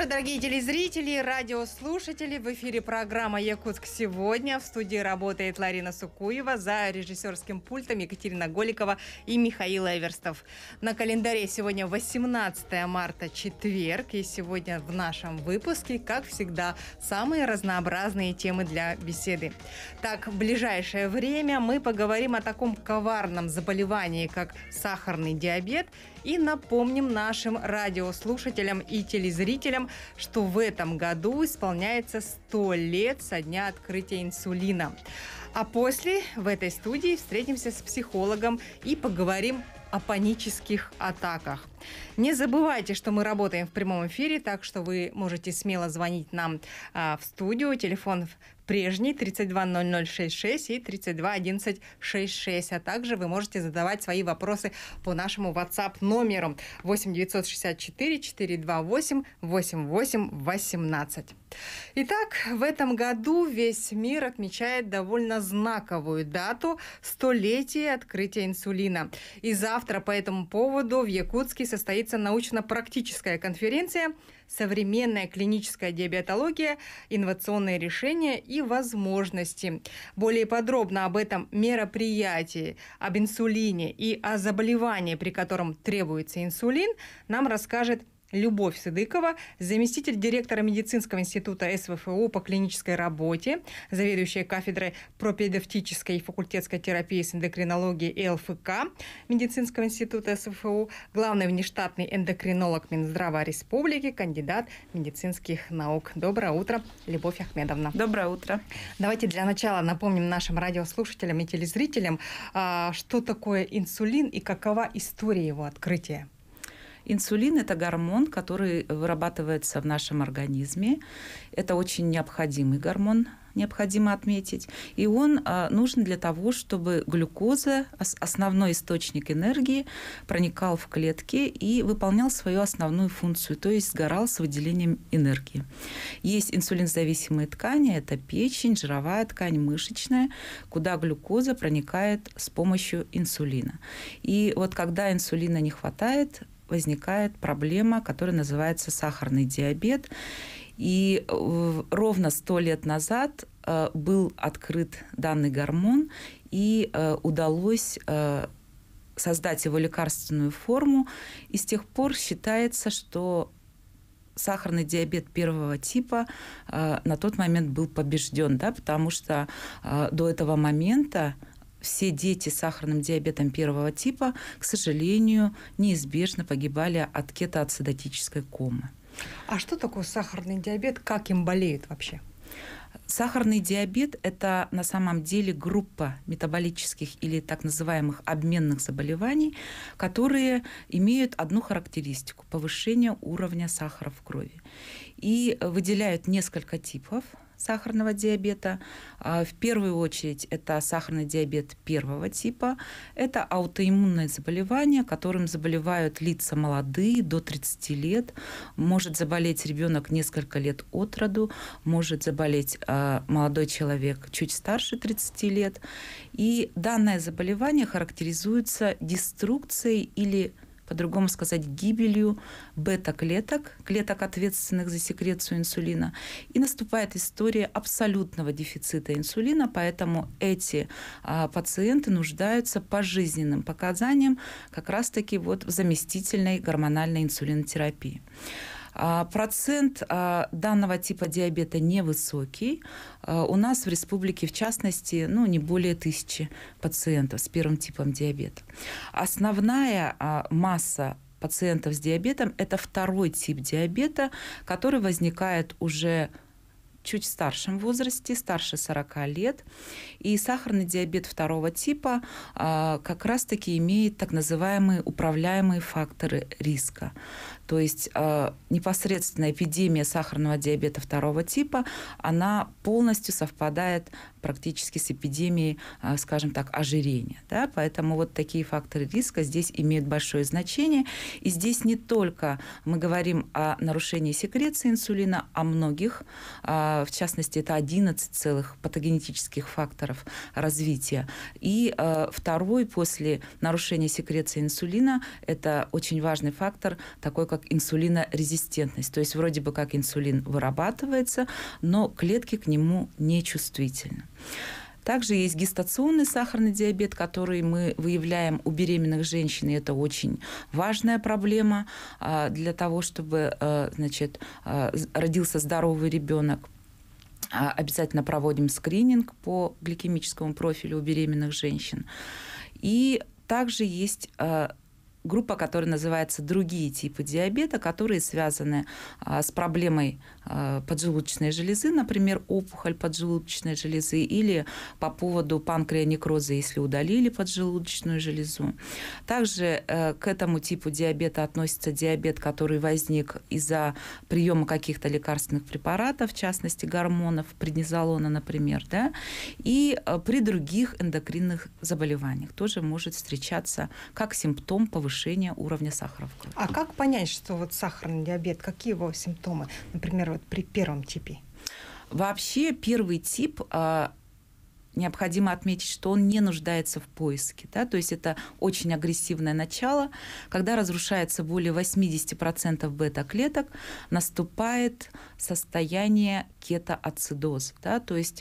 Утро, дорогие телезрители, радиослушатели. В эфире программа «Якутск сегодня». В студии работает Ларина Сукуева, за режиссерским пультом Екатерина Голикова и Михаил Эверстов. На календаре сегодня 18 марта, четверг. И сегодня в нашем выпуске, как всегда, самые разнообразные темы для беседы. Так, в ближайшее время мы поговорим о таком коварном заболевании, как сахарный диабет, и напомним нашим радиослушателям и телезрителям, что в этом году исполняется 100 лет со дня открытия инсулина. А после в этой студии встретимся с психологом и поговорим о панических атаках. Не забывайте, что мы работаем в прямом эфире, так что вы можете смело звонить нам в студию. Телефон прежний 320066 и 321166. А также вы можете задавать свои вопросы по нашему WhatsApp номеру 8 964 428 8818. Итак, в этом году весь мир отмечает довольно знаковую дату – 100-летие открытия инсулина. И завтра по этому поводу в Якутске состоится научно-практическая конференция «Современная клиническая диабетология, инновационные решения и возможности». Более подробно об этом мероприятии, об инсулине и о заболевании, при котором требуется инсулин, нам расскажет Любовь Сыдыкова, заместитель директора медицинского института СВФУ по клинической работе, заведующая кафедрой пропедевтической и факультетской терапии с эндокринологией и ЛФК медицинского института СВФУ, главный внештатный эндокринолог Минздрава Республики, кандидат медицинских наук. Доброе утро, Любовь Ахмедовна. Доброе утро. Давайте для начала напомним нашим радиослушателям и телезрителям, что такое инсулин и какова история его открытия. Инсулин – это гормон, который вырабатывается в нашем организме. Это очень необходимый гормон, необходимо отметить. И он нужен для того, чтобы глюкоза, основной источник энергии, проникал в клетки и выполнял свою основную функцию, то есть сгорал с выделением энергии. Есть инсулинозависимые ткани – это печень, жировая ткань, мышечная, куда глюкоза проникает с помощью инсулина. И вот когда инсулина не хватает, возникает проблема, которая называется сахарный диабет. И ровно 100 лет назад был открыт данный гормон, и удалось создать его лекарственную форму. И с тех пор считается, что сахарный диабет первого типа на тот момент был побежден, да, потому что до этого момента все дети с сахарным диабетом первого типа, к сожалению, неизбежно погибали от кетоацидотической комы. А что такое сахарный диабет? Как им болеют вообще? Сахарный диабет – это на самом деле группа метаболических или так называемых обменных заболеваний, которые имеют одну характеристику – повышение уровня сахара в крови. И выделяют несколько типов сахарного диабета. В первую очередь это сахарный диабет первого типа. Это аутоиммунное заболевание, которым заболевают лица молодые, до 30 лет. Может заболеть ребенок несколько лет от роду, может заболеть молодой человек чуть старше 30 лет. И данное заболевание характеризуется деструкцией или, по-другому сказать, гибелью бета-клеток, клеток, ответственных за секрецию инсулина. И наступает история абсолютного дефицита инсулина, поэтому эти пациенты нуждаются по жизненным показаниям как раз-таки вот в заместительной гормональной инсулинотерапии. Процент данного типа диабета невысокий. У нас в республике, в частности, не более 1000 пациентов с первым типом диабета. Основная масса пациентов с диабетом – это второй тип диабета, который возникает уже чуть в старшем возрасте, старше 40 лет. И сахарный диабет второго типа как раз-таки имеет так называемые управляемые факторы риска. То есть непосредственно эпидемия сахарного диабета второго типа, она полностью совпадает практически с эпидемией, скажем так, ожирения. Да? Поэтому вот такие факторы риска здесь имеют большое значение. И здесь не только мы говорим о нарушении секреции инсулина, о многих, в частности, это 11 целых патогенетических факторов развития. И второй, после нарушения секреции инсулина, это очень важный фактор, такой как инсулинорезистентность. То есть вроде бы как инсулин вырабатывается, но клетки к нему нечувствительны. Также есть гестационный сахарный диабет, который мы выявляем у беременных женщин, и это очень важная проблема для того, чтобы, значит, родился здоровый ребенок. Обязательно проводим скрининг по гликемическому профилю у беременных женщин. И также есть группа, которая называется «другие типы диабета», которые связаны с проблемой поджелудочной железы, например, опухоль поджелудочной железы, или по поводу панкреонекроза, если удалили поджелудочную железу. Также к этому типу диабета относится диабет, который возник из-за приема каких-то лекарственных препаратов, в частности гормонов, преднизолона, например, да? И при других эндокринных заболеваниях тоже может встречаться как симптом повышения уровня сахара в крови. А как понять, что вот сахарный диабет, какие его симптомы, например, вот при первом типе? Вообще первый тип необходимо отметить, что он не нуждается в поиске. Да? То есть это очень агрессивное начало. Когда разрушается более 80% бета-клеток, наступает состояние кетоацидоза. Да? То есть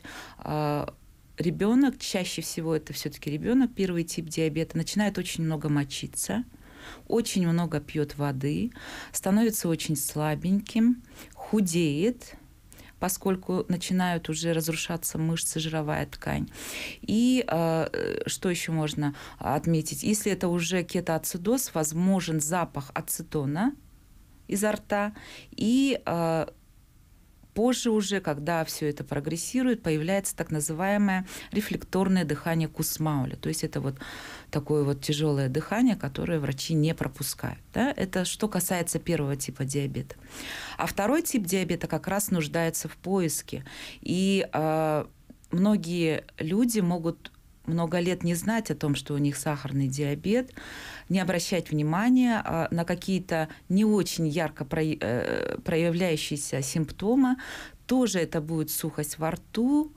ребенок, чаще всего это все-таки ребенок, первый тип диабета, начинает очень много мочиться, очень много пьет воды, становится очень слабеньким, худеет, поскольку начинают уже разрушаться мышцы, жировая ткань. И что еще можно отметить? Если это уже кетоацидоз, возможен запах ацетона изо рта, и позже уже, когда все это прогрессирует, появляется так называемое рефлекторное дыхание Кусмауля. То есть это вот такое вот тяжелое дыхание, которое врачи не пропускают. Да? Это что касается первого типа диабета. А второй тип диабета как раз нуждается в поиске. И многие люди могут много лет не знать о том, что у них сахарный диабет, не обращать внимания на какие-то не очень ярко проявляющиеся симптомы. Тоже это будет сухость во рту,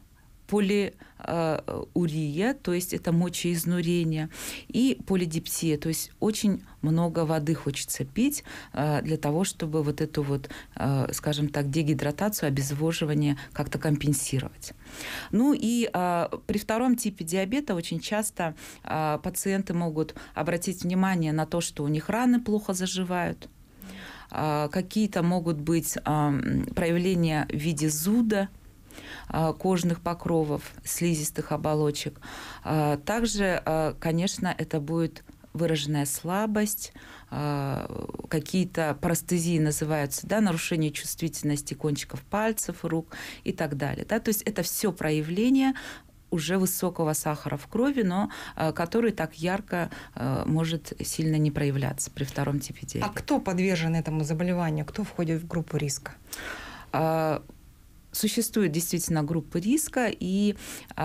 полиурия, то есть это мочеизнурение, и полидипсия, то есть очень много воды хочется пить для того, чтобы вот эту вот, скажем так, дегидратацию, обезвоживание как-то компенсировать. Ну и при втором типе диабета очень часто пациенты могут обратить внимание на то, что у них раны плохо заживают, какие-то могут быть проявления в виде зуда, кожных покровов, слизистых оболочек. Также, конечно, это будет выраженная слабость, какие-то парестезии называются, да, нарушение чувствительности кончиков пальцев, рук и так далее. Да? То есть это все проявления уже высокого сахара в крови, но который так ярко может сильно не проявляться при втором типе диабета. А кто подвержен этому заболеванию? Кто входит в группу риска? Существует действительно группа риска, и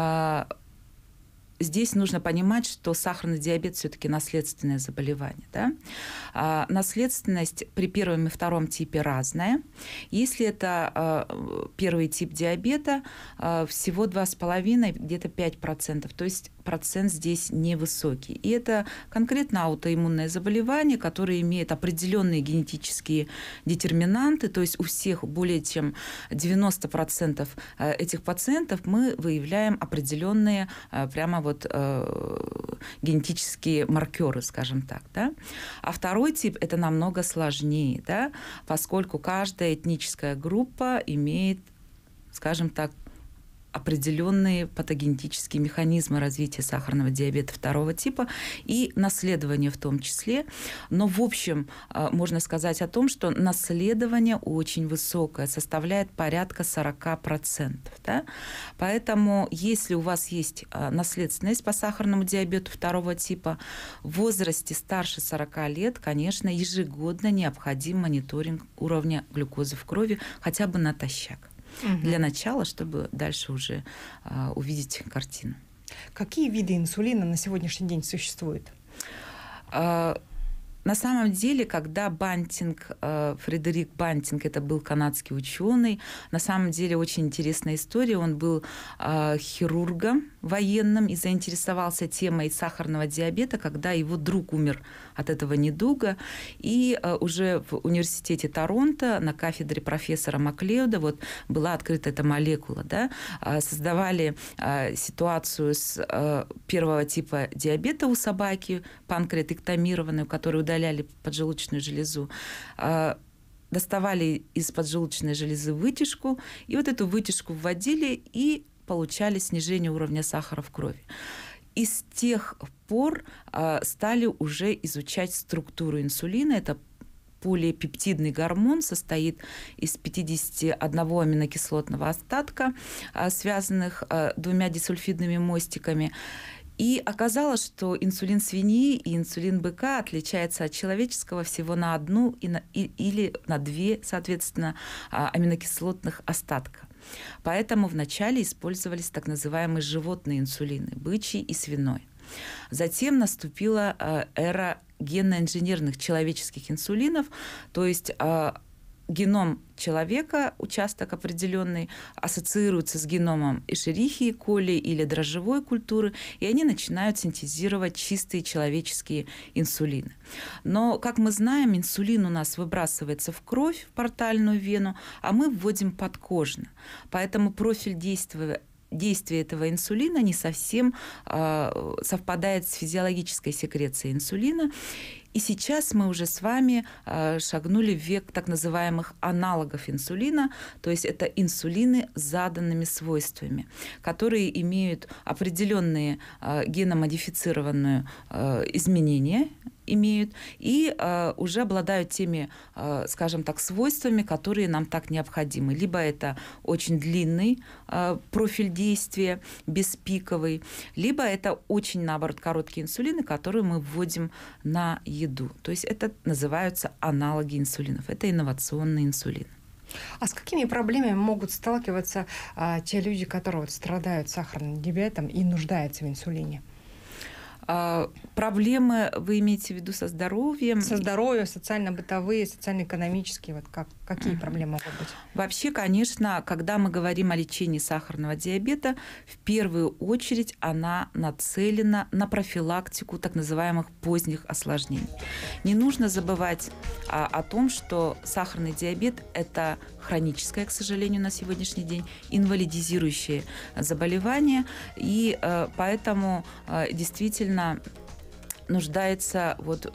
здесь нужно понимать, что сахарный диабет все-таки наследственное заболевание. Да? Наследственность при первом и втором типе разная. Если это первый тип диабета, всего 2,5, где-то 5%. То есть процент здесь невысокий. И это конкретно аутоиммунное заболевание, которое имеет определенные генетические детерминанты. То есть у всех более чем 90% этих пациентов мы выявляем определенные прямо вот генетические маркеры, скажем так. Да? А второй тип – это намного сложнее, да? Поскольку каждая этническая группа имеет, скажем так, определенные патогенетические механизмы развития сахарного диабета второго типа и наследование в том числе. Но в общем можно сказать о том, что наследование очень высокое, составляет порядка 40%. Да? Поэтому если у вас есть наследственность по сахарному диабету второго типа, в возрасте старше 40 лет, конечно, ежегодно необходим мониторинг уровня глюкозы в крови хотя бы натощак. для начала, чтобы дальше уже увидеть картину. Какие виды инсулина на сегодняшний день существуют? На самом деле, когда Бантинг, Фредерик Бантинг, это был канадский ученый, на самом деле очень интересная история. Он был хирургом военным и заинтересовался темой сахарного диабета, когда его друг умер от этого недуга. И уже в университете Торонто на кафедре профессора Маклеода вот была открыта эта молекула. Да? Создавали ситуацию с первого типа диабета у собаки, панкреатэктомированной, у которой удаляли поджелудочную железу, доставали из поджелудочной железы вытяжку, и вот эту вытяжку вводили и получали снижение уровня сахара в крови. И с тех пор стали уже изучать структуру инсулина. Это полипептидный гормон, состоит из 51 аминокислотного остатка, связанных двумя дисульфидными мостиками. И оказалось, что инсулин свиньи и инсулин быка отличается от человеческого всего на одну или на две, соответственно, аминокислотных остатка. Поэтому вначале использовались так называемые животные инсулины, бычий и свиной. Затем наступила эра генно-инженерных человеческих инсулинов, то есть геном человека, участок определенный, ассоциируется с геномом эшерихии коли или дрожжевой культуры, и они начинают синтезировать чистые человеческие инсулины. Но, как мы знаем, инсулин у нас выбрасывается в кровь, в портальную вену, а мы вводим подкожно. Поэтому профиль действие этого инсулина не совсем совпадает с физиологической секрецией инсулина. И сейчас мы уже с вами шагнули в век так называемых аналогов инсулина, то есть это инсулины с заданными свойствами, которые имеют определенные геномодифицированные изменения, и уже обладают теми, скажем так, свойствами, которые нам так необходимы. Либо это очень длинный профиль действия, беспиковый, либо это очень, наоборот, короткие инсулины, которые мы вводим на еду. То есть это называются аналоги инсулинов. Это инновационные инсулины. А с какими проблемами могут сталкиваться те люди, которые страдают сахарным диабетом и нуждаются в инсулине? Проблемы вы имеете в виду со здоровьем? Со здоровьем, социально-бытовые, социально-экономические. Вот какие проблемы могут быть? Вообще, конечно, когда мы говорим о лечении сахарного диабета, в первую очередь она нацелена на профилактику так называемых поздних осложнений. Не нужно забывать о том, что сахарный диабет – это хроническое, к сожалению, на сегодняшний день, инвалидизирующее заболевание, и поэтому действительно нуждается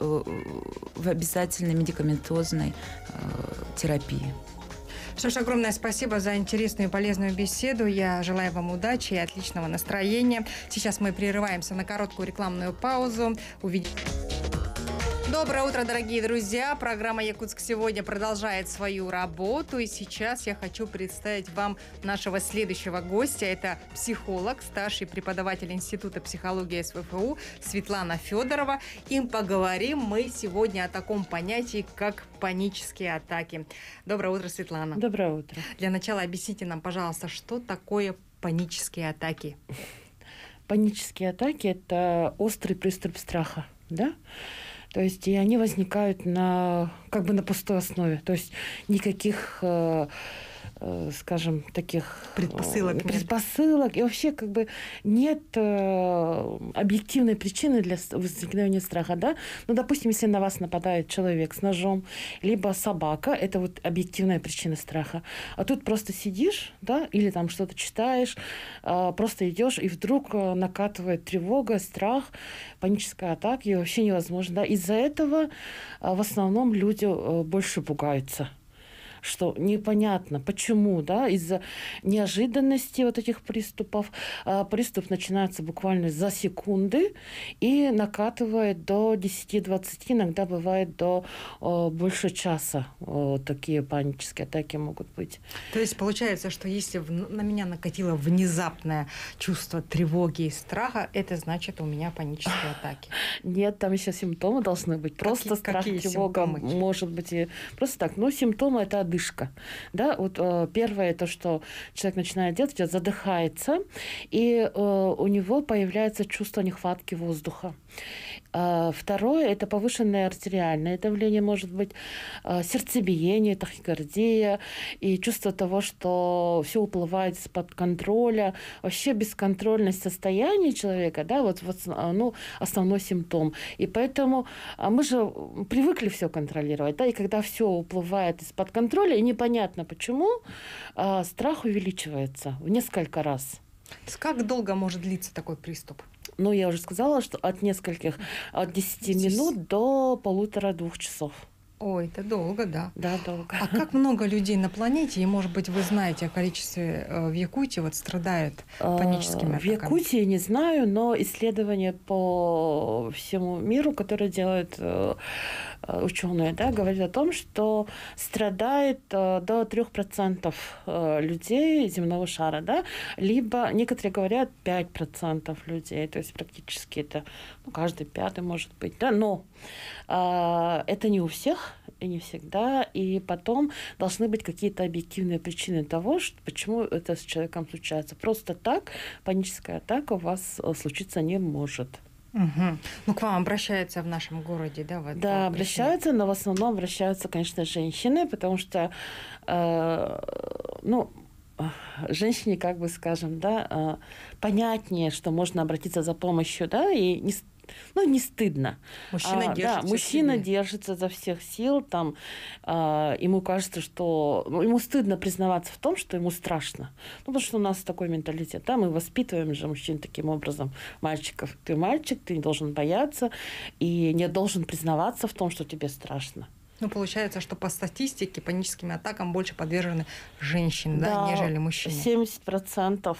в обязательной медикаментозной терапии. Что ж, огромное спасибо за интересную и полезную беседу. Я желаю вам удачи и отличного настроения. Сейчас мы прерываемся на короткую рекламную паузу. Увидимся. Доброе утро, дорогие друзья! Программа «Якутск сегодня» продолжает свою работу. И сейчас я хочу представить вам нашего следующего гостя. Это психолог, старший преподаватель Института психологии СВФУ Светлана Федорова. И поговорим мы сегодня о таком понятии, как панические атаки. Доброе утро, Светлана. Доброе утро. Для начала объясните нам, пожалуйста, что такое панические атаки? Панические атаки – это острый приступ страха, да? То есть и они возникают на пустой основе. То есть никаких, скажем, таких предпосылок. И вообще нет объективной причины для возникновения страха. Да? Ну, допустим, если на вас нападает человек с ножом, либо собака, это вот объективная причина страха. А тут просто сидишь, да, или там что-то читаешь, просто идешь, и вдруг накатывает тревога, страх, паническая атака, и вообще невозможно. Да? Из-за этого в основном люди больше пугаются. Что непонятно, почему, да, из-за неожиданности вот этих приступов. Приступ начинается буквально за секунды и накатывает до 10-20, иногда бывает до больше часа. Такие панические атаки могут быть. То есть получается, что если на меня накатило внезапное чувство тревоги и страха, это значит, у меня панические атаки? Нет, там еще симптомы должны быть. Просто страх, тревога может быть и просто так. Но симптомы – это одышка. Да? Вот первое, то, что человек начинает делать, это задыхается, и у него появляется чувство нехватки воздуха. Второе – это повышенное артериальное давление, может быть, сердцебиение, тахикардия, и чувство того, что все уплывает из-под контроля. Вообще бесконтрольность состояния человека, да, вот ну, основной симптом. И поэтому мы же привыкли все контролировать, да, и когда все уплывает из-под контроля, и непонятно почему, страх увеличивается в несколько раз. Как долго может длиться такой приступ? Ну, я уже сказала, что от 10 минут до 1,5-2 часов. Ой, это долго, да. Да, долго. А как много людей на планете, и, может быть, вы знаете о количестве в Якутии, вот страдает паническими атаками? В Якутии не знаю, но исследования по всему миру, которые делают ученые, да, говорят о том, что страдает до 3% людей земного шара, да, либо некоторые говорят 5% людей, то есть практически это каждый пятый может быть, да, но это не у всех и не всегда, и потом должны быть какие-то объективные причины того, почему это с человеком случается. Просто так паническая атака у вас случиться не может. Угу. Ну, к вам обращаются в нашем городе, да? Вот, да, обращаются, но в основном обращаются, конечно, женщины, потому что, ну, женщине, как бы скажем, да, понятнее, что можно обратиться за помощью, да, и не стыдно. Мужчина держится. Да, мужчина держится за всех сил, там, ему кажется, что ему стыдно признаваться в том, что ему страшно. Ну, потому что у нас такой менталитет. Да, мы воспитываем же мужчин таким образом, мальчиков. Ты мальчик, ты не должен бояться и не должен признаваться в том, что тебе страшно. Ну, получается, что по статистике паническим атакам больше подвержены женщины, да, нежели мужчины. 70%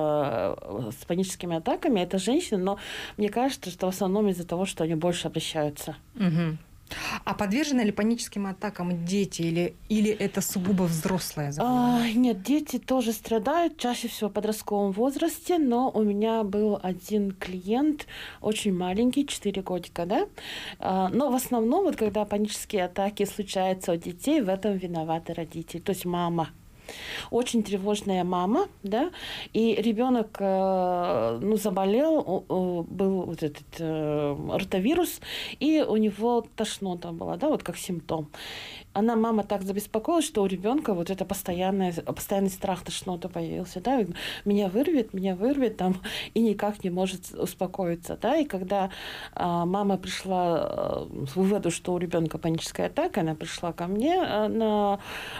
с паническими атаками это женщины, но мне кажется, что в основном из-за того, что они больше обращаются. Угу. А подвержены ли паническим атакам дети или это сугубо взрослое заболевание? Нет, дети тоже страдают, чаще всего в подростковом возрасте, но у меня был один клиент, очень маленький, 4 годика, да, но в основном, вот когда панические атаки случаются у детей, в этом виноваты родители, то есть мама. Очень тревожная мама, да, и ребенок заболел, был вот этот ротавирус, и у него тошнота была, да, вот как симптом. Мама так забеспокоилась, что у ребенка вот это постоянный страх, тошнота появился, да, меня вырвет, там, и никак не может успокоиться, да, и когда мама пришла к выводу, что у ребенка паническая атака, она пришла ко мне на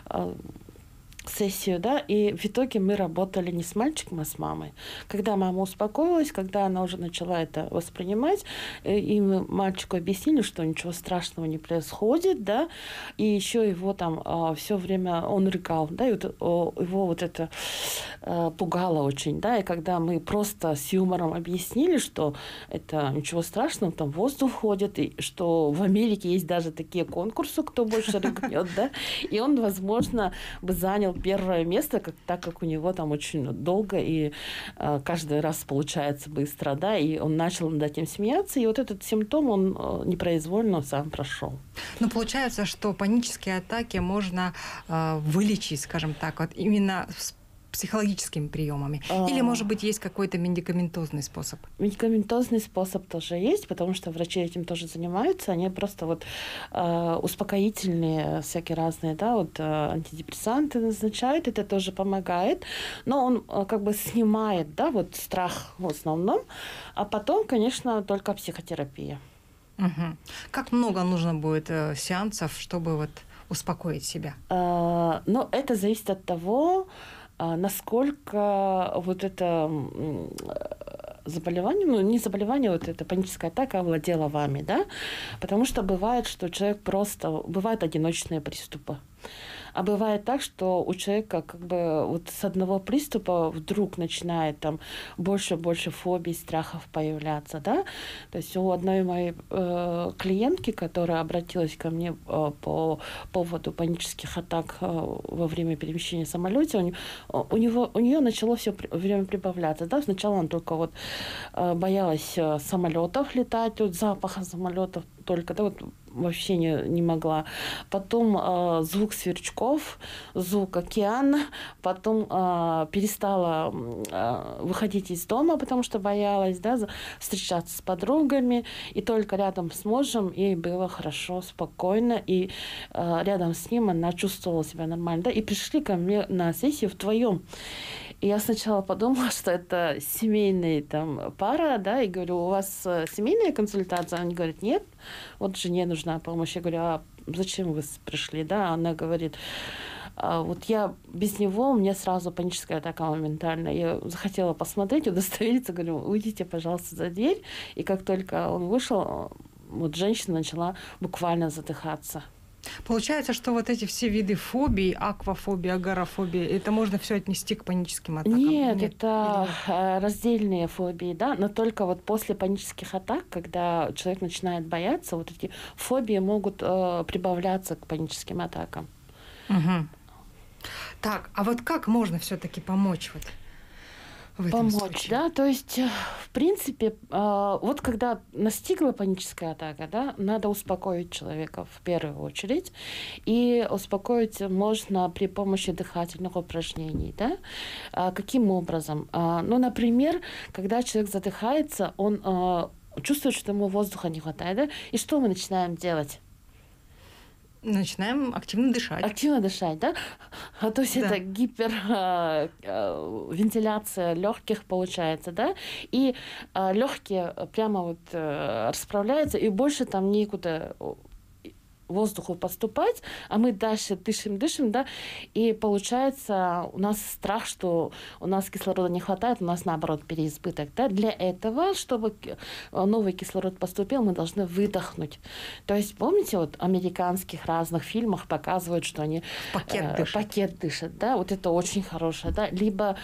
сессию, да, и в итоге мы работали не с мальчиком, а с мамой. Когда мама успокоилась, когда она уже начала это воспринимать, и мы мальчику объяснили, что ничего страшного не происходит, да, и еще его там все время он рыгал, да, и его вот это пугало очень, да, и когда мы просто с юмором объяснили, что это ничего страшного, там воздух ходит, и что в Америке есть даже такие конкурсы, кто больше рыгнет, да, и он, возможно, бы занял первое место, так как у него там очень долго и каждый раз получается быстро, да, и он начал над этим смеяться, и вот этот симптом, он непроизвольно сам прошел. Ну, получается, что панические атаки можно вылечить, скажем так, вот именно с психологическими приемами? Или, может быть, есть какой-то медикаментозный способ? Медикаментозный способ тоже есть, потому что врачи этим тоже занимаются. Они просто вот успокоительные всякие разные, да, вот антидепрессанты назначают, это тоже помогает. Но он как бы снимает, да, вот страх в основном. А потом, конечно, только психотерапия. Угу. Как много нужно будет сеансов, чтобы вот успокоить себя? Ну, это зависит от того, насколько вот это заболевание, ну не заболевание, вот эта паническая атака овладела вами, да, потому что бывает, что человек бывают одиночные приступы. А бывает так, что у человека как бы вот с одного приступа вдруг начинает там больше фобий, страхов появляться, да. То есть у одной моей клиентки, которая обратилась ко мне по поводу панических атак во время перемещения в самолете, у нее начало все время прибавляться, да. Сначала она только вот боялась самолетов летать, вот запаха самолетов только, да, вот вообще не могла. Потом звук сверчков, звук океана. Потом перестала выходить из дома, потому что боялась, да, встречаться с подругами. И только рядом с мужем ей было хорошо, спокойно. И рядом с ним она чувствовала себя нормально. Да? И пришли ко мне на сессию вдвоем. И я сначала подумала, что это семейная там пара, да, и говорю, у вас семейная консультация? Они говорят, нет, вот жене нужна помощь. Я говорю, а зачем вы пришли, да? Она говорит, вот я без него, у меня сразу паническая атака моментально. Я захотела посмотреть, удостовериться, говорю, уйдите, пожалуйста, за дверь. И как только он вышел, вот женщина начала буквально задыхаться. Получается, что вот эти все виды фобий, аквафобия, агорафобия, это можно все отнести к паническим атакам? Нет, это раздельные фобии, да, но только вот после панических атак, когда человек начинает бояться, вот эти фобии могут прибавляться к паническим атакам. Угу. Так, а вот как можно все-таки помочь вот в этом случае? Да, то есть, в принципе, вот когда настигла паническая атака, да, надо успокоить человека в первую очередь, и успокоить можно при помощи дыхательных упражнений, да. Каким образом? Ну, например, когда человек задыхается, он чувствует, что ему воздуха не хватает, да, и что мы начинаем делать? Начинаем активно дышать. Активно дышать, да? То есть это гипервентиляция легких получается, да? И легкие прямо вот расправляются, и больше там некуда воздуху поступать, а мы дальше дышим, да, и получается у нас страх, что у нас кислорода не хватает, у нас наоборот переизбыток, да. Для этого, чтобы новый кислород поступил, мы должны выдохнуть. То есть, помните, вот в американских разных фильмах показывают, что они пакет дышат, да, вот это очень хорошее, да. Либо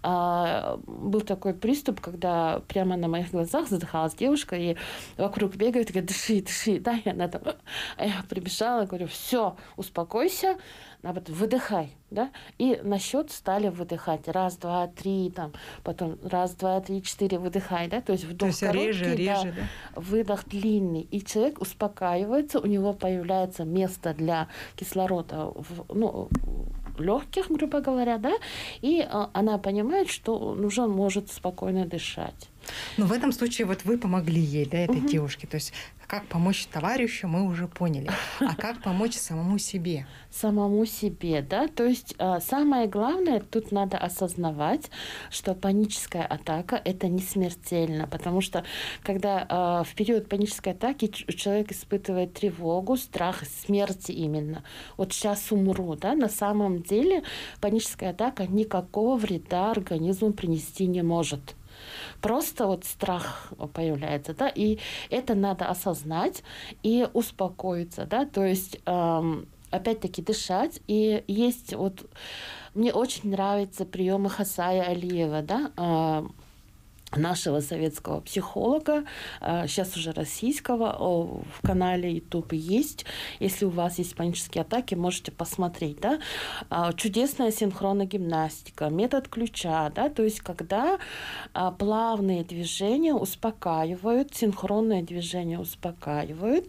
был такой приступ, когда прямо на моих глазах задыхалась девушка, и вокруг бегает, и говорит, дыши, да, и она там, прибежала, говорю, все, успокойся, выдыхай, да, и на счет стали выдыхать, 1, 2, 3, там, потом 1, 2, 3, 4, выдыхай, да, то есть вдох короткий, реже, да, выдох длинный, и человек успокаивается, у него появляется место для кислорода в легких, грубо говоря, да, и она понимает, что уже может спокойно дышать. Но в этом случае вот вы помогли ей, да, этой девушке. То есть как помочь товарищу, мы уже поняли. А как помочь самому себе? Самому себе, да. То есть самое главное, тут надо осознавать, что паническая атака – это не смертельно. Потому что когда в период панической атаки человек испытывает тревогу, страх смерти именно. Вот сейчас умру, да. На самом деле паническая атака никакого вреда организму принести не может. Просто вот страх появляется, да, и это надо осознать и успокоиться, да, то есть опять-таки дышать. И есть вот, мне очень нравятся приемы Хасая Алиева, да, нашего советского психолога, сейчас уже российского, в канале YouTube есть. Если у вас есть панические атаки, можете посмотреть, да. Чудесная синхронная гимнастика, метод ключа, да, то есть когда плавные движения успокаивают, синхронные движения успокаивают,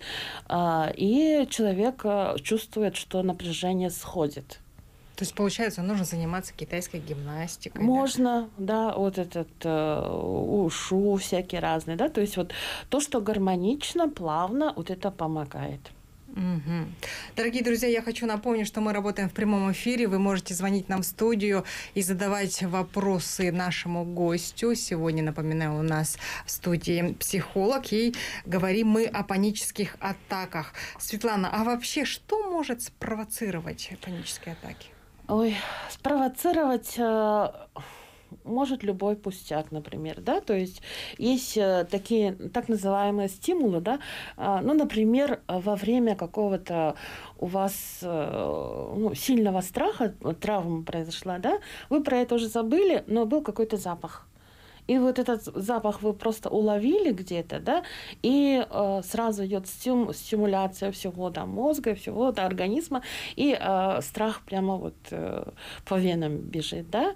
и человек чувствует, что напряжение сходит. То есть, получается, нужно заниматься китайской гимнастикой. Можно, да, вот этот ушу всякие разные, да, то есть вот то, что гармонично, плавно, вот это помогает. Угу. Дорогие друзья, я хочу напомнить, что мы работаем в прямом эфире. Вы можете звонить нам в студию и задавать вопросы нашему гостю. Сегодня, напоминаю, у нас в студии психолог, и говорим мы о панических атаках. Светлана, а вообще что может спровоцировать панические атаки? Ой, спровоцировать может любой пустяк, например, да, то есть есть такие так называемые стимулы, да, ну, например, во время какого-то у вас сильного страха, травма произошла, да, вы про это уже забыли, но был какой-то запах. И вот этот запах вы просто уловили где-то, да, и сразу идет стимуляция всего да, мозга, всего да, организма, и страх прямо вот по венам бежит, да.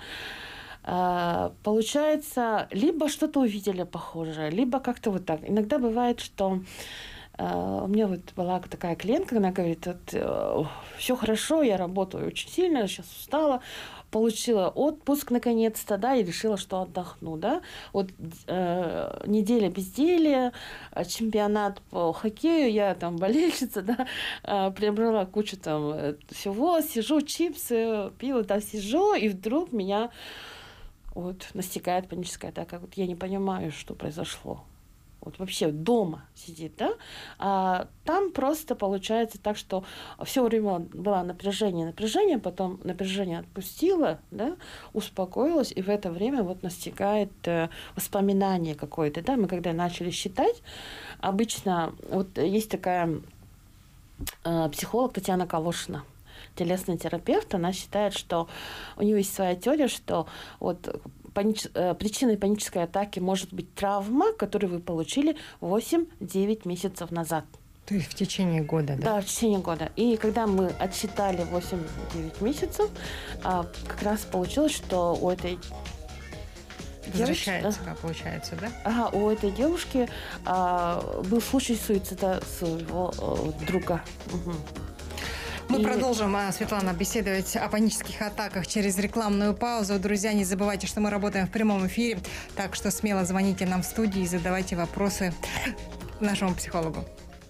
Получается, либо что-то увидели похожее, либо как-то вот так. Иногда бывает, что У меня вот была такая клиентка, она говорит, все хорошо, я работаю очень сильно, сейчас устала, получила отпуск наконец-то, да, и решила, что отдохну, да. Вот неделя безделья, чемпионат по хоккею, я там болельщица, да, приобрела кучу там всего, сижу, чипсы, пиво, да, сижу, и вдруг меня вот настигает паническая атака. Вот я не понимаю, что произошло. Вот вообще дома сидит, да, а там просто получается так, что все время было напряжение, потом напряжение отпустило, да, успокоилось, и в это время вот настигает воспоминание какое-то, да, мы когда начали считать, обычно вот есть такая психолог Татьяна Калошина, телесный терапевт, она считает, что у нее есть своя теория, что вот причиной панической атаки может быть травма, которую вы получили 8-9 месяцев назад. То есть в течение года, да? Да, в течение года. И когда мы отсчитали 8-9 месяцев, как раз получилось, что у этой возвращается, получается, да? Ага, у этой девушки был случай суицида своего друга. Угу. Мы продолжим, Светлана, беседовать о панических атаках через рекламную паузу. Друзья, не забывайте, что мы работаем в прямом эфире, так что смело звоните нам в студию и задавайте вопросы нашему психологу.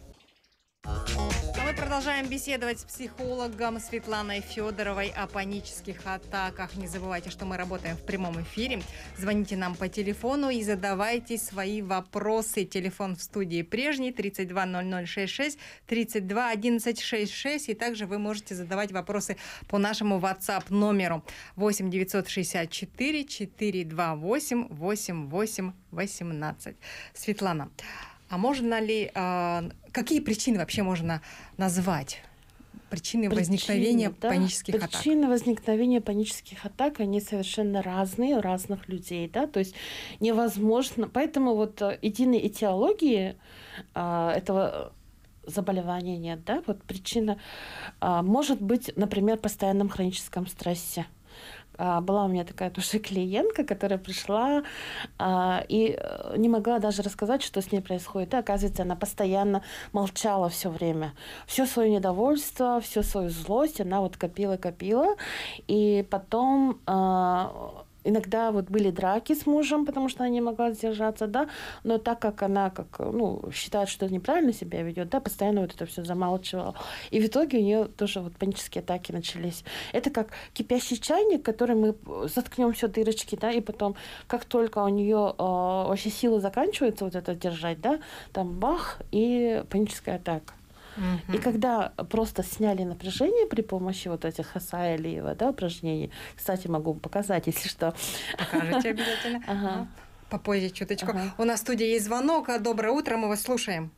Мы продолжаем беседовать с психологом Светланой Федоровой о панических атаках. Не забывайте, что мы работаем в прямом эфире. Звоните нам по телефону и задавайте свои вопросы. Телефон в студии прежний 32 0066 32 11 66. И также вы можете задавать вопросы по нашему WhatsApp номеру 8 964 428 88 18. Светлана, а можно ли, какие причины вообще можно назвать? Причины возникновения панических атак? Причины возникновения панических атак, они совершенно разные у разных людей, да, то есть невозможно, поэтому вот единой этиологии этого заболевания нет, да, вот причина может быть, например, в постоянном хроническом стрессе. Была у меня такая тоже клиентка, которая пришла и не могла даже рассказать, что с ней происходит. Да, оказывается, она постоянно молчала все время. Все свое недовольство, всю свою злость она вот копила. И потом иногда вот были драки с мужем, потому что она не могла сдержаться, да, но так как она считает, что неправильно себя ведет, да, постоянно вот это все замалчивала. И в итоге у нее тоже вот панические атаки начались. Это как кипящий чайник, который мы заткнем все дырочки, да, и потом, как только у нее вообще силы заканчиваются вот это держать, да, там бах, и паническая атака. И когда просто сняли напряжение при помощи вот этих Хасая-Алиева, да, упражнений, кстати, могу показать, если что. Покажите обязательно. Ага. Попозже чуточку. Ага. У нас в студии есть звонок. Доброе утро, мы вас слушаем.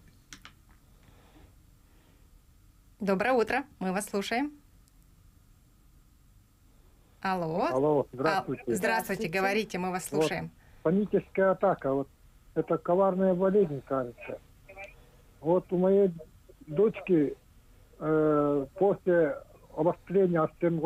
Доброе утро, мы вас слушаем. Алло. Алло, здравствуйте. Здравствуйте, говорите, мы вас слушаем. Вот, паническая атака, вот это коварная болезнь, кажется. Вот у моей дочки после обострения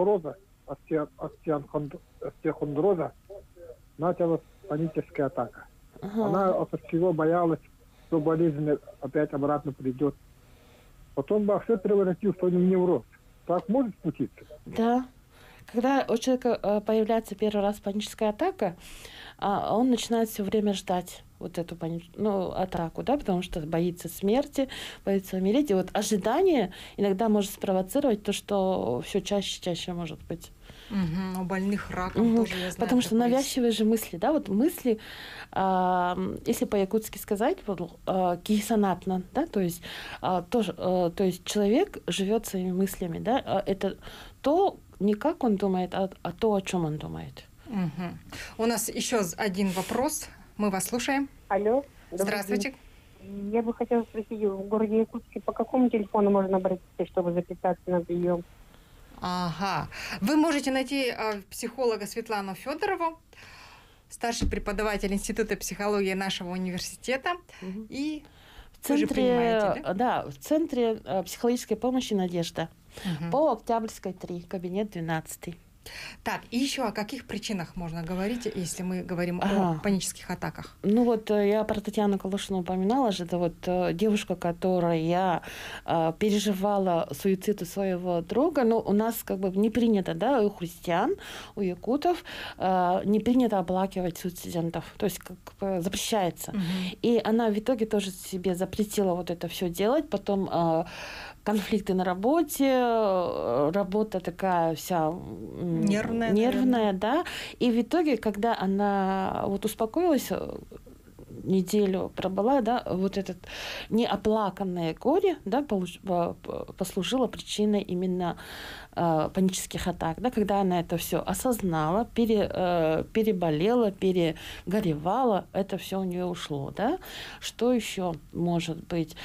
остеохондроза началась паническая атака. Она от всего боялась, что болезнь опять обратно придет. Потом все превратился в невроз. Так может случиться? Да. Когда у человека появляется первый раз паническая атака, он начинает все время ждать вот эту атаку, да, потому что боится смерти, боится умереть. И вот ожидание иногда может спровоцировать то, что все чаще и чаще может быть. У больных раком тоже, я знаю. Потому что навязчивые же мысли, да, вот мысли, если по-якутски сказать, кисанатна, да, то есть человек живет своими мыслями, да, это то, не как он думает, а то, о чем он думает. У нас еще один вопрос. Мы вас слушаем. Алло. Здравствуйте. День. Я бы хотела спросить, в городе Якутске по какому телефону можно обратиться, чтобы записаться на прием? Ага. Вы можете найти психолога Светлану Федорову, старший преподаватель Института психологии нашего университета. И в центре, в центре психологической помощи «Надежда». По Октябрьской 3, кабинет 12. Так, и еще о каких причинах можно говорить, если мы говорим Ага. о панических атаках? Ну вот я про Татьяну Калушину упоминала же, это вот девушка, которая переживала суицид у своего друга. Но у нас как бы не принято, да, у христиан, у якутов не принято оплакивать суицидентов, то есть как бы запрещается. И она в итоге тоже себе запретила вот это все делать, потом конфликты на работе, работа такая вся нервная, да. И в итоге, когда она вот успокоилась, неделю пробыла, да, вот этот неоплаканное горе, да, послужило причиной именно панических атак, да, когда она это все осознала, переболела, перегоревала, это все у нее ушло, да. Что еще может быть?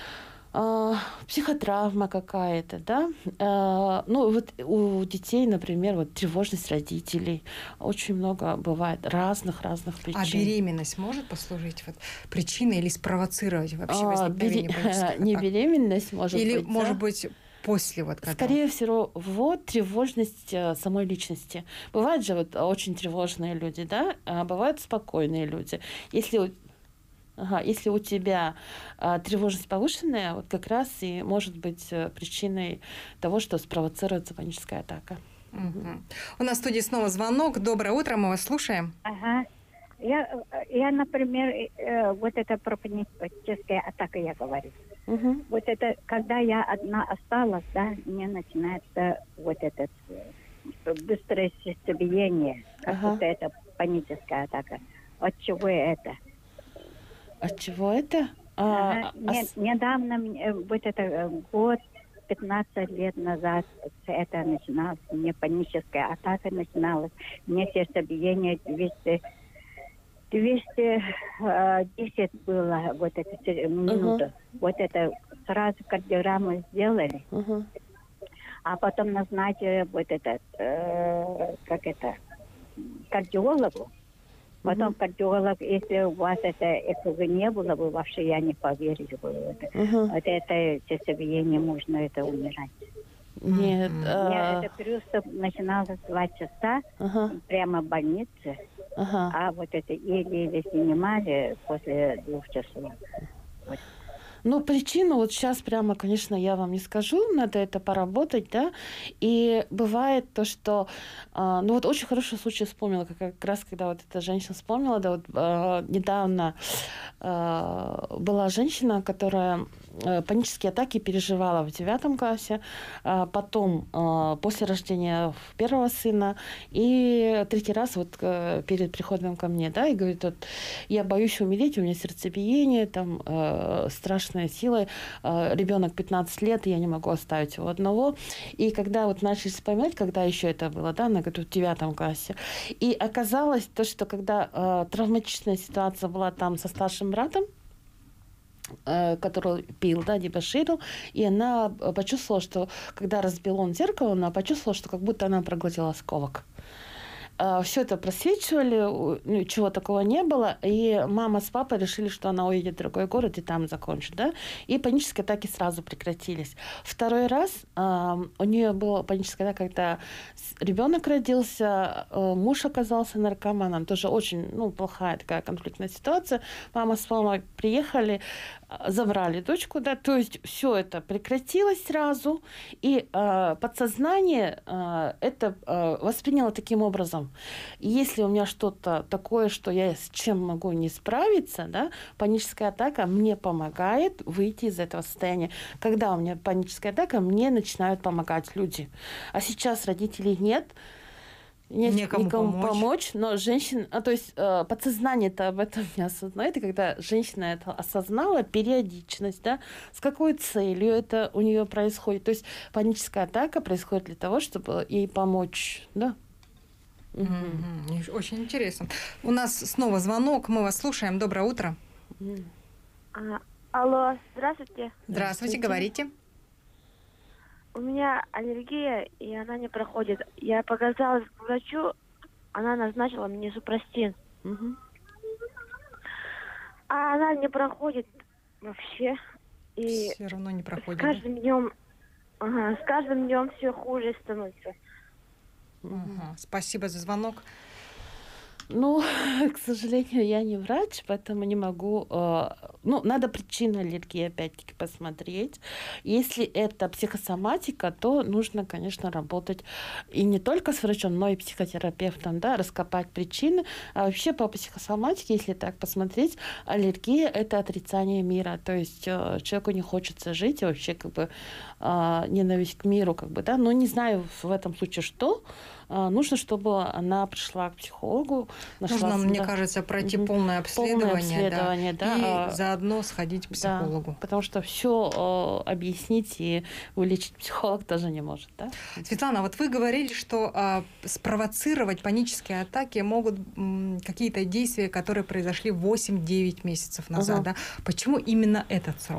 Психотравма какая-то, да. Ну, вот у детей, например, вот тревожность родителей. Очень много бывает разных причин. А беременность может послужить вот причиной или спровоцировать вообще возникновение панических атак? Не беременность, может или, быть. Или, может быть, после вот когда... Скорее всего, вот тревожность самой личности. Бывают же вот очень тревожные люди, да, а бывают спокойные люди. Если у тебя тревожность повышенная, вот как раз и может быть причиной того, что спровоцируется паническая атака. У нас в студии снова звонок. Доброе утро, мы вас слушаем. Ага. Я, например, вот это про паническая атака я говорю. Вот это, когда я одна осталась, да, мне начинается вот это быстрое сердцебиение, как будто это паническая атака. От чего это? От чего это? Недавно, вот это год, 15 лет назад это начиналось. Мне паническая атака начиналась. Мне сердцебиение 210 было вот это минута. Вот это сразу кардиограмму сделали. А потом назначили вот этот, кардиологу. Потом кардиолог, если у вас это ЭКГ не было бы, вообще я не поверила бы в это. Вот это сердцебиение, можно это умирать. Нет. Это приступ начинался в 2 часа, прямо в больнице. А вот это еле-еле снимали после 2 часов. Вот. Ну, причину вот сейчас прямо, конечно, я вам не скажу, надо это поработать, да. И бывает то, что... ну, вот очень хороший случай вспомнила, как раз когда вот эта женщина вспомнила, да, вот недавно была женщина, которая панические атаки переживала в 9 классе, потом после рождения первого сына, и 3-й раз вот перед приходом ко мне, да, и говорит, вот, я боюсь умереть, у меня сердцебиение, там страшная сила, ребенок 15 лет, и я не могу оставить его одного. И когда вот начали вспоминать, когда еще это было, да, она говорит, в 9 классе, и оказалось то, что когда травматичная ситуация была там со старшим братом, который пил, да, дебоширил, и она почувствовала, что когда разбил он зеркало, она почувствовала, что как будто она проглотила осколок. Все это просвечивали, чего такого не было, и мама с папой решили, что она уедет в другой город и там закончит, да, и панические атаки сразу прекратились. 2-й раз у нее была паническая атака, когда ребенок родился, муж оказался наркоманом, тоже очень, плохая такая конфликтная ситуация. Мама с папой приехали, забрали дочку, да, то есть все это прекратилось сразу, и подсознание это восприняло таким образом. Если у меня что-то такое, что я с чем могу не справиться, да, паническая атака мне помогает выйти из этого состояния. Когда у меня паническая атака, мне начинают помогать люди. А сейчас родителей нет, некому помочь, но женщина, то есть подсознание-то об этом не осознает, и когда женщина это осознала, периодичность, да, с какой целью это у нее происходит, то есть паническая атака происходит для того, чтобы ей помочь, да. Очень интересно. У нас снова звонок, мы вас слушаем. Доброе утро. Алло, здравствуйте. Здравствуйте, говорите. У меня аллергия, и она не проходит. Я показалась к врачу, она назначила мне супрастин. А она не проходит вообще. И все равно не проходит. С каждым днем все хуже становится. Спасибо за звонок. Ну, к сожалению, я не врач, поэтому не могу... надо причину аллергии опять-таки посмотреть. Если это психосоматика, то нужно, конечно, работать и не только с врачом, но и психотерапевтом, да, раскопать причины. А вообще по психосоматике, если так посмотреть, аллергия — это отрицание мира. То есть человеку не хочется жить, и вообще как бы ненависть к миру, как бы, да. Но не знаю в этом случае, что. Нужно, чтобы она пришла к психологу. Нужно, мне кажется, пройти полное обследование, да, и заодно сходить к психологу. Да, потому что все объяснить и вылечить психолог тоже не может. Да? Светлана, вот вы говорили, что спровоцировать панические атаки могут какие-то действия, которые произошли 8-9 месяцев назад. Да? Почему именно этот срок?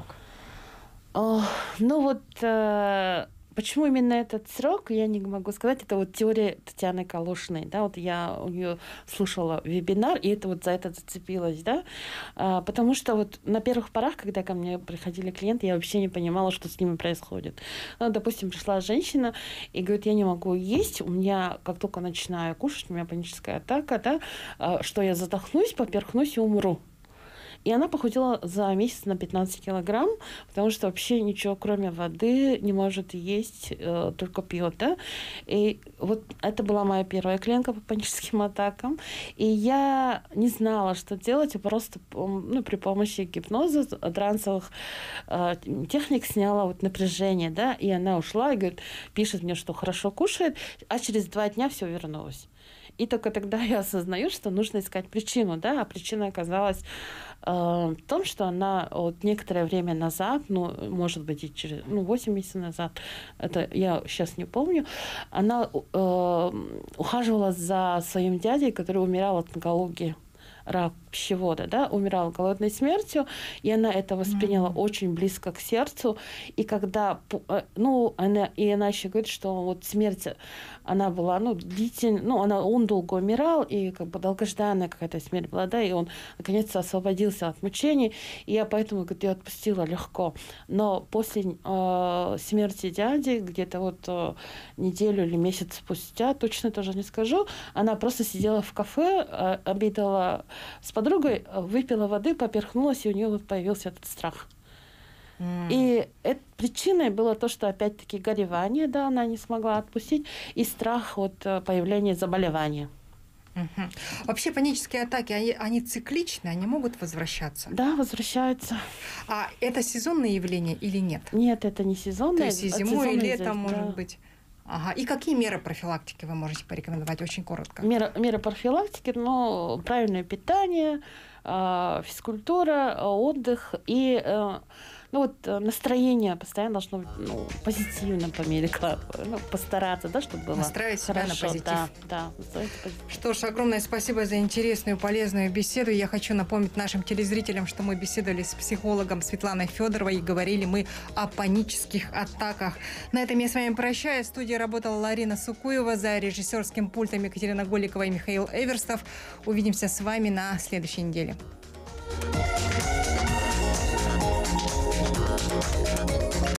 Почему именно этот срок, я не могу сказать. Это вот теория Татьяны Калошиной. Да? Вот я у нее слушала вебинар, и это вот за это зацепилась. Да? Потому что вот на первых порах, когда ко мне приходили клиенты, я вообще не понимала, что с ними происходит. Допустим, пришла женщина и говорит, я не могу есть, у меня, как только начинаю кушать, у меня паническая атака, да? Что я задохнусь, поперхнусь и умру. И она похудела за месяц на 15 килограмм, потому что вообще ничего, кроме воды, не может есть, только пьет, да. И вот это была моя первая клиентка по паническим атакам. И я не знала, что делать, и просто при помощи гипноза, трансовых техник сняла вот напряжение, да, и она ушла и говорит, пишет мне, что хорошо кушает, а через 2 дня все вернулось. И только тогда я осознаю, что нужно искать причину, да, а причина оказалась в том, что она вот некоторое время назад, может быть, и через 8 месяцев назад, это я сейчас не помню, она ухаживала за своим дядей, который умирал от онкологии, рак пищевода, да, умирала голодной смертью, и она это восприняла очень близко к сердцу. И когда, она еще говорит, что вот смерть, она была, длительная, он долго умирал, и как бы долгожданная какая-то смерть была, да, и он наконец-то освободился от мучений, и я поэтому, говорит, я отпустила легко. Но после смерти дяди, где-то вот неделю или месяц спустя, точно тоже не скажу, она просто сидела в кафе, обедала с подругой, выпила воды, поперхнулась, и у нее вот появился этот страх. И причиной было то, что опять-таки горевание, да, она не смогла отпустить, и страх от появления заболевания. Вообще панические атаки, они цикличны, они могут возвращаться? Да, возвращаются. А это сезонное явление или нет? Нет, это не сезонное. То есть и зимой, и летом, может быть. Ага. И какие меры профилактики вы можете порекомендовать? Очень коротко. Меры профилактики, правильное питание, физкультура, отдых и настроение постоянно должно быть позитивным по мере постараться, да, чтобы было настраивать себя хорошо. На позитив. Да. Что ж, огромное спасибо за интересную, полезную беседу. Я хочу напомнить нашим телезрителям, что мы беседовали с психологом Светланой Федоровой и говорили мы о панических атаках. На этом я с вами прощаюсь. В студии работала Ларина Сукуева, за режиссерским пультом Екатерина Голикова и Михаил Эверстов. Увидимся с вами на следующей неделе.